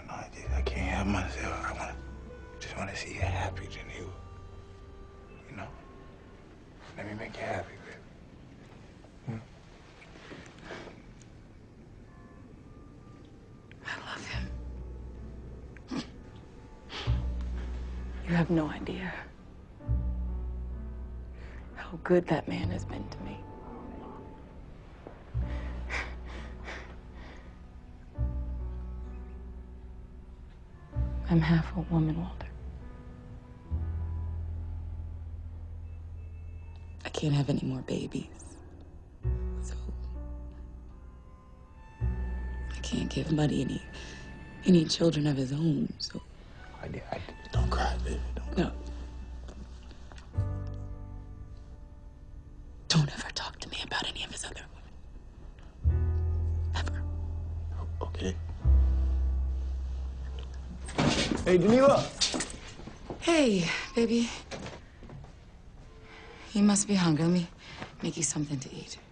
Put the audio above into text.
know, I can't help myself. Just want to see you happy, Geneva. You know? Let me make you happy, baby. I love him. You have no idea how good that man has been to me. I'm half a woman, Walter. I can't have any more babies. So I can't give Buddy any children of his own, so. Don't cry, baby. Don't cry. No. Don't ever talk to me about any of his other women. Ever. Okay. Hey, Geneva. Hey, baby. You must be hungry. Let me make you something to eat.